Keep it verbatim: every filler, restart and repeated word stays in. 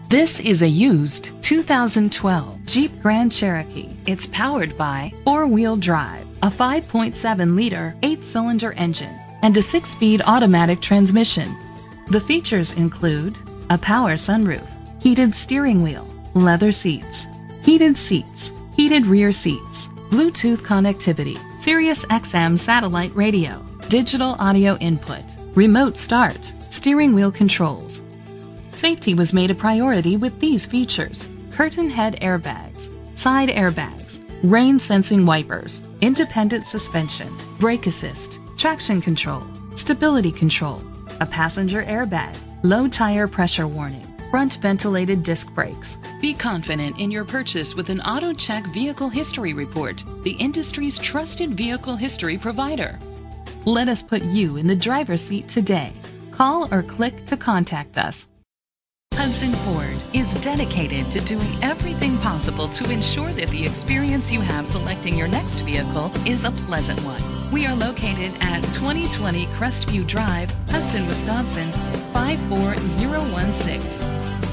This is a used two thousand twelve Jeep Grand Cherokee. It's powered by four-wheel drive, a five point seven liter eight-cylinder engine, and a six-speed automatic transmission. The features include a power sunroof, heated steering wheel, leather seats, heated seats, heated rear seats, Bluetooth connectivity, Sirius X M satellite radio, digital audio input, remote start, steering wheel controls. Safety was made a priority with these features: curtain head airbags, side airbags, rain sensing wipers, independent suspension, brake assist, traction control, stability control, a passenger airbag, low tire pressure warning, front ventilated disc brakes. Be confident in your purchase with an AutoCheck Vehicle History Report, the industry's trusted vehicle history provider. Let us put you in the driver's seat today. Call or click to contact us. Hudson Ford is dedicated to doing everything possible to ensure that the experience you have selecting your next vehicle is a pleasant one. We are located at twenty twenty Crestview Drive, Hudson, Wisconsin five four zero one six.